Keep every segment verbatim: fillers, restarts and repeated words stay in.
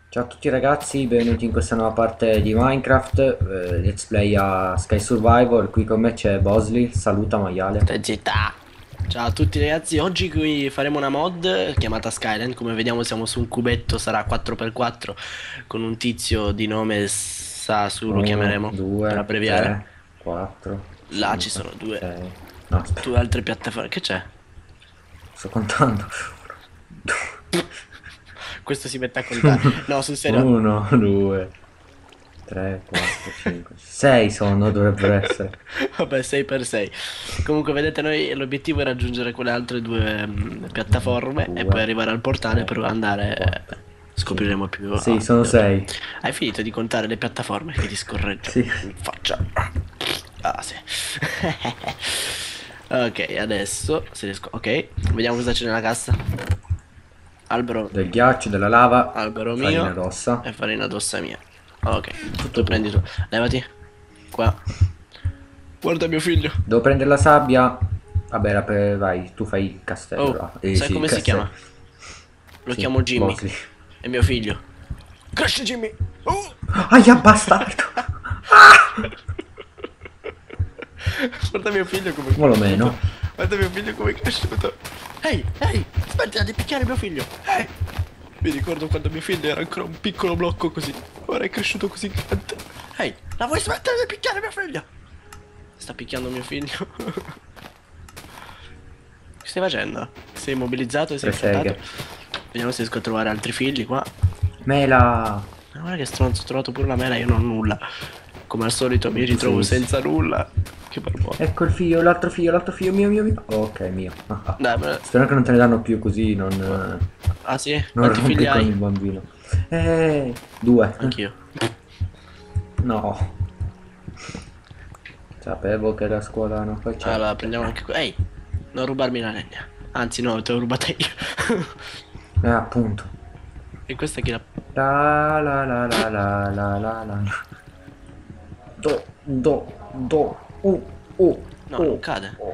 Ciao a tutti ragazzi, benvenuti in questa nuova parte di Minecraft, eh, Let's Play a Sky Survivor. Qui con me c'è Bosley, saluta maiale. Stai zitta. Ciao a tutti ragazzi, oggi qui faremo una mod chiamata Skyland. Come vediamo siamo su un cubetto, sarà quattro per quattro, con un tizio di nome Sasu, lo uno, chiameremo per due, abbreviare. tre, quattro, Là ci cinque, sono due, sei. No, aspetta, due altre piattaforme. Che c'è? sto contando. Questo si mette a contare. No, sul serio. uno, due, tre, quattro, cinque, sei sono, dovrebbero essere. Vabbè, sei per sei. Comunque vedete, noi l'obiettivo è raggiungere quelle altre due mm, piattaforme e poi due, arrivare al portale tre, per andare. quattro, eh, Scopriremo più. sì, Ah, sono sei. hai finito di contare le piattaforme che ti scorreggio Sì. in faccia. Ah, sì. Ok, adesso se riesco. Ok, vediamo cosa c'è nella cassa. Albero, Del ghiaccio, della lava, albero farina mio rossa. e farina addossa mia. Ok, Tutto tu prendi tu. Levati. Qua. Guarda mio figlio. Devo prendere la sabbia. Vabbè, la pre- vai, tu fai il castello Oh, là. Eh sai sì, il come si castello. chiama? Lo Sì, chiamo Jimmy. Bosley. È mio figlio. Cresci Jimmy. Oh! Aia, bastardo! Guarda mio figlio come è Volo cresciuto. meno. Guarda mio figlio come è cresciuto. Ehi, ehi, smettila di picchiare mio figlio. Ehi. Mi ricordo quando mio figlio era ancora un piccolo blocco così. Ora è cresciuto così grande. Ehi, la vuoi smettere di picchiare mio figlio? Sta picchiando mio figlio. Che stai facendo? Sei immobilizzato e sei Tre seghe. infettato? Vediamo se riesco a trovare altri figli qua. Mela. Ma guarda che stronzo, ho trovato pure la mela, io non ho nulla. Come al solito mi Tu ritrovo sei- senza nulla. Che barbone. Ecco il figlio, l'altro figlio, l'altro figlio mio, mio, mio. Oh, ok, mio. Ah, ah. Dai, ma... Spero che non te ne danno più così non, eh, Ah sì? non Quanti rompi figli con il hai? bambino. Eh, due. Anch'io. No. Sapevo che la scuola non faceva. Allora, prendiamo anche... que- Ehi, non rubarmi la legna. Anzi no, te l'ho rubata io. Eh, appunto. E questa chi la... La la la la la la la la. Do, do, do, uh, uh, No, uh, non cade. uh.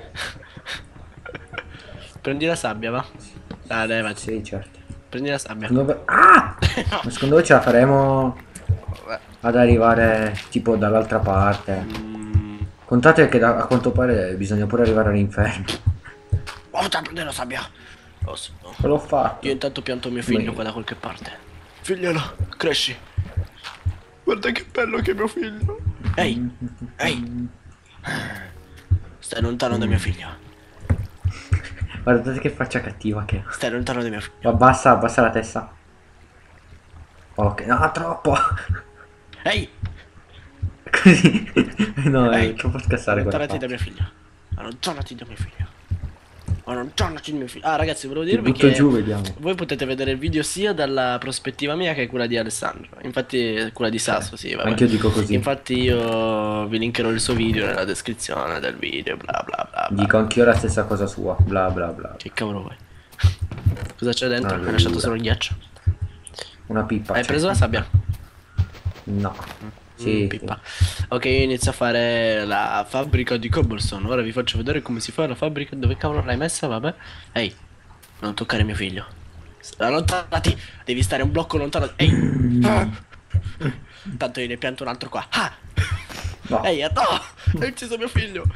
Prendi la sabbia, va. Dai, levati. Sì, certo. Prendi la sabbia. Secondo me... Ah! Ma secondo voi ce la faremo ad arrivare tipo dall'altra parte? Mm. Contate che da- a quanto pare bisogna pure arrivare all'inferno. Oh, già prendi la sabbia. Oh, sì, no. Ce l'ho fatto. Io intanto pianto mio figlio Beh. qua da qualche parte. Figliolo, cresci. Guarda che bello che è mio figlio. Ehi, ehi. Stai lontano da mio figlio. Guardate che faccia cattiva che ha. Stai lontano da mio figlio. Ma abbassa, abbassa la testa. Ok, no, troppo. Ehi, Così. No, è ehi. troppo scassare quella Allontanati da faccia. mio figlio. Allontanati da mio figlio. Allontanati da mio figlio. Ah, ragazzi, volevo Ti dirvi butto che giù, vediamo. voi potete vedere il video sia dalla prospettiva mia che quella di Alessandro. Infatti, è quella di Sasso, sì, vabbè. Anche io dico così. Infatti, io vi linkerò il suo video nella descrizione del video, bla bla bla bla. Dico anch'io la stessa cosa sua. Bla bla bla. Che cavolo vuoi? Cosa c'è dentro? Una Mi hai lasciato verdura. solo il ghiaccio. Una pippa. Hai c'è. preso la sabbia? No. Mm, Sì. pippa. Ok, io inizio a fare la fabbrica di cobblestone. Ora vi faccio vedere come si fa la fabbrica. Dove cavolo l'hai messa? Vabbè. Ehi, non toccare mio figlio. Allontanati. Devi stare un blocco lontano. Ehi. Ah. Tanto io ne pianto un altro qua. Ah. No. Ehi, no! Hai ucciso mio figlio.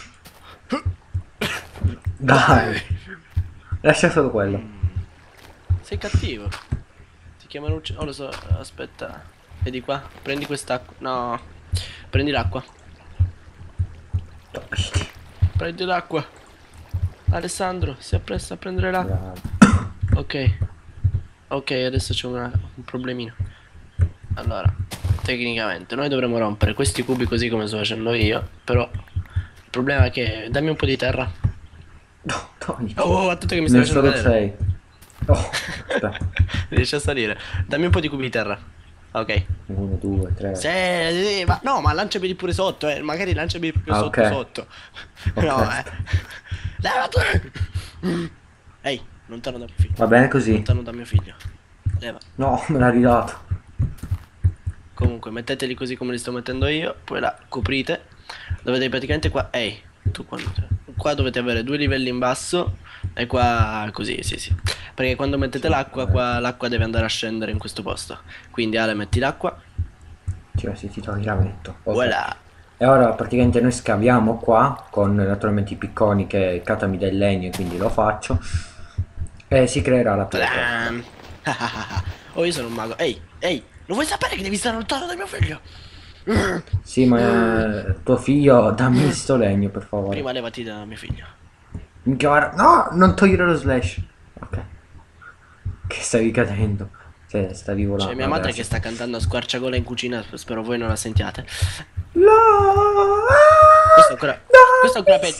Dai. Lascia solo quello. Sei cattivo. Ti chiamano ucc- Oh, lo so. Aspetta. Vedi qua. Prendi quest'acqua. No. Prendi l'acqua. Togliti. Prendi l'acqua. Alessandro, si appresta a prendere l'acqua. Bravo. Ok. Ok, adesso c'è una- un problemino. Allora, tecnicamente noi dovremmo rompere questi cubi così come sto facendo io. Però il problema è che... Dammi un po' di terra. No, togliti. Oh, attento che mi stai Ne facendo solo cadere. sei. Oh, aspetta. Riesci a salire. Dammi un po' di cubi di terra. Ok. Uno, due, tre. Se, sì, ma no, ma lanciami pure sotto, eh. Magari lanciami proprio Ah, sotto ok. sotto. Ok. No, eh. Levati! Ehi, lontano da mio figlio. Va bene così. Lontano da mio figlio. Leva. No, me l'ha ridato. Comunque, metteteli così come li sto mettendo io. Poi la coprite. Dovete praticamente qua. Ehi, tu quando. qua dovete avere due livelli in basso e qua così, sì sì. Perché quando mettete l'acqua, qua l'acqua deve andare a scendere in questo posto. Quindi Ale metti l'acqua. Cioè, se ti trovi la metto. Ok. Voilà. E ora praticamente noi scaviamo qua con naturalmente i picconi che catami del legno, quindi lo faccio. E si creerà la pietra. Tadam. Oh, io sono un mago. Ehi, ehi, lo vuoi sapere che devi stare lontano da mio figlio? Sì, ma eh, tuo figlio, dammi sto legno per favore. Prima levati da mio figlio. Minchia, guarda- no, non togliere lo slash. Ok. Che stavi cadendo. Cioè, stavi volando. C'è mia Vabbè, madre sì. che sta cantando a squarciagola in cucina, spero voi non la sentiate. La... Questo è ancora, questo è ancora peggio.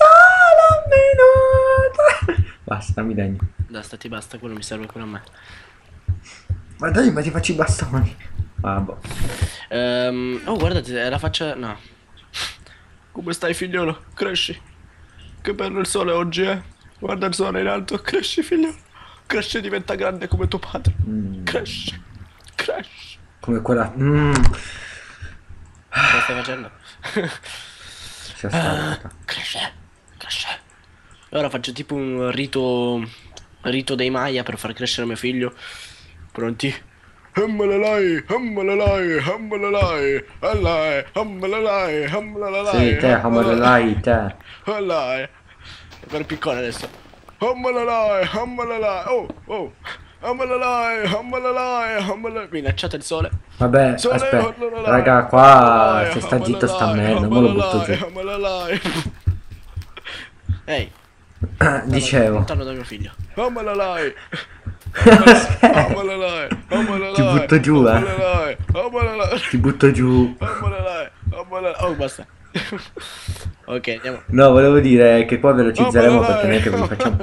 Basta, dammi legno. Dai, stati basta, quello mi serve pure a me. Ma dai, ma ti faccio i bastoni. Ah, boh. Ehm, oh, guardate, è la faccia... No. Come stai, figliolo? Cresci. Che bello il sole oggi, eh? Guarda il sole in alto. Cresci, figliolo. Cresci e diventa grande come tuo padre. Mm, Cresci. Cresci. come quella... Mm, Cosa stai facendo? sia stata. Cresce. Cresce. E ora faccio tipo un rito... Rito dei Maya per far crescere mio figlio. Pronti? Hammalalai, hammalalai, hammalalai, allai, hammalalai, hammalalai, Sì, te, Hamalai, te. allai. Per il piccone adesso. Hammalalai, hammalalai, oh, oh. Hammalalai, hammalalai, hammalalai. Minacciate il sole. Vabbè, Sole, aspetta. hammalalai, Raga, qua hammalalai, se sta zitto sta hammalalai, merda, mo lo butto giù. hammalalai, hammalalai. Ehi, Dicevo. lontano da mio figlio. Hammalalai. Aspetta, Hammalalai, hammalalai, ti butto giù, eh. hammalalai, hammalalai. Ti butto giù. Hammalalai, hammalalai. Oh, basta. Ok, andiamo. No, volevo dire che qua velocizzeremo perché non è che vi facciamo...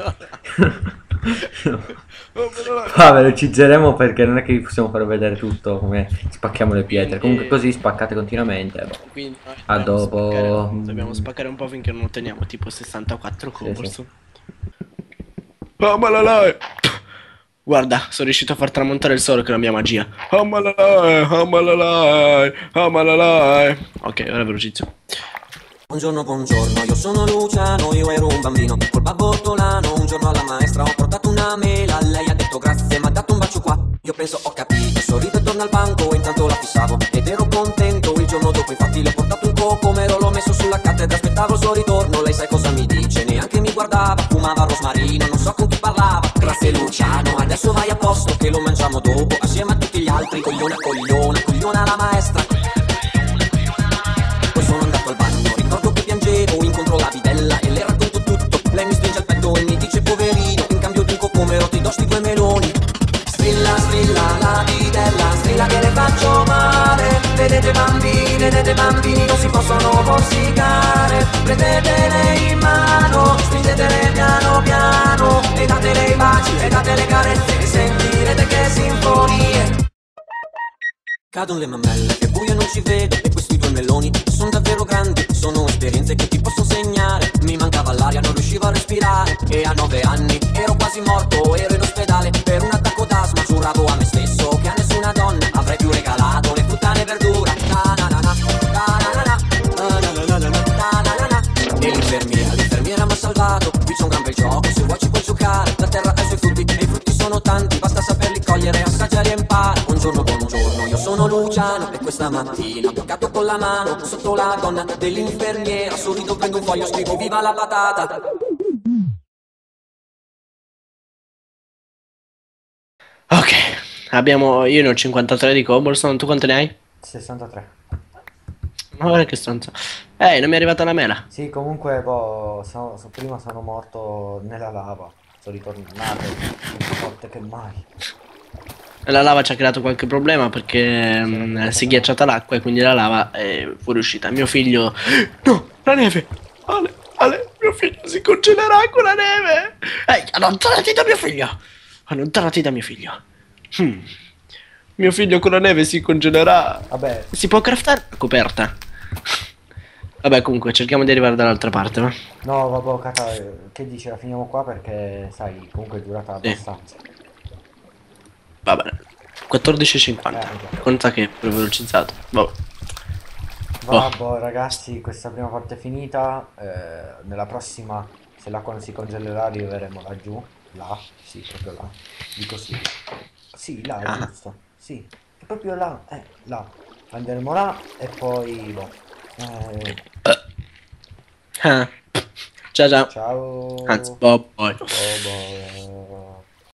Hammalalai. Qua velocizzeremo perché non è che vi possiamo far vedere tutto come spacchiamo le pietre. Comunque così spaccate continuamente. Boh. Quindi noi A dobbiamo dopo. spaccare- dobbiamo spaccare un po' finché non otteniamo tipo sessantaquattro Sì, cobblestone. Hammalalai. Guarda, sono riuscito a far tramontare il sole con la mia magia. Hammalalai, hammalalai, hammalalai. Ok, ora velocizzo. Buongiorno, buongiorno, io sono Luciano, io ero un bambino col babbo ortolano. Un giorno alla maestra ho portato una mela, lei ha detto grazie, mi ha dato un bacio qua. Io penso ho capito, sorrido e torno al banco, intanto la fissavo ed ero contento. Il giorno dopo infatti le ho portato un cocomero, l'ho messo sulla cattedra, aspettavo il suo ritorno. Lei sai cosa mi dice, neanche mi guardava, fumava rosmarino, non so con chi parlava. Grazie Luciano, adesso vai a posto che lo mangiamo dopo, assieme a tutti gli altri, coglione a coglione, coglione alla maestra. Poi sono andato al bagno, ricordo che piangevo, incontro la bidella e le racconto tutto. Lei mi stringe al petto e mi dice poverino, in cambio di un cocomero ti do sti due meloni. Strilla, strilla la bidella, strilla che le faccio male. Vedete bambini, vedete bambini, non si possono morsicare. Prendetele in mano, stringetele piano piano, e datele i baci, e datele carezze, e sentirete che sinfonie. Cadono le mammelle, che buio non ci vedo, e questi due meloni sono davvero grandi, sono esperienze che ti posso segnare. Mi mancava l'aria, non riuscivo a respirare, e a nove anni ero quasi morto, ero in ospedale per un attacco d'asma. Giuravo a me stesso che a nessuna donna avrei più regalato le fruttate e verdura. Ta-na-na-na, ta-na-na-na, ta-na-na-na, ta-na-na-na. E l'infermiera, l'infermiera mi ha salvato, qui c'è un gran bel gioco, se vuoi ci puoi giocare. La terra ha i suoi frutti, e i frutti sono tanti, basta saperli cogliere, assaggiare e impara. Buongiorno, buongiorno, io sono Luciano e questa mattina ho toccato con la mano sotto la donna dell'infermiera. Sorrido, prendo un foglio, scrivo viva la patata. Ok, abbiamo... Io ne ho cinquantatré di cobblestone, tu quante ne hai? sessantatré. Ma guarda che stronzo. Ehi, non mi è arrivata la mela. Sì, comunque boh, sono- so- prima sono morto nella lava. Sono ritornato più forte che mai. La lava ci ha creato qualche problema perché mm, si è ghiacciata l'acqua e quindi la lava è fuoriuscita. Mio figlio... No, la neve! Ale, Ale, mio figlio si congelerà con la neve! Ehi, allontanati da mio figlio! Allontanati da mio figlio. Hmm. Mio figlio con la neve si congelerà. Vabbè, Si può craftare coperta. Vabbè, comunque, cerchiamo di arrivare dall'altra parte, va? no, vabbè, Cata, eh, che dici? La finiamo qua perché, sai, comunque è durata Sì. abbastanza. Va bene. quattordici e cinquanta. Eh, ok. Conta che è velocizzato. Boh. Vabbè, ragazzi, questa prima parte è finita. eh, nella prossima Se l'acqua non si congelerà arriveremo laggiù. Là, sì, proprio là. Dico sì. Sì, là, è Ah. giusto. Sì, è proprio là, eh, là. Andremo là e poi, boh. Eh, Ah. Ciao ciao. ciao. Anzi, boh, poi. Oh, boh.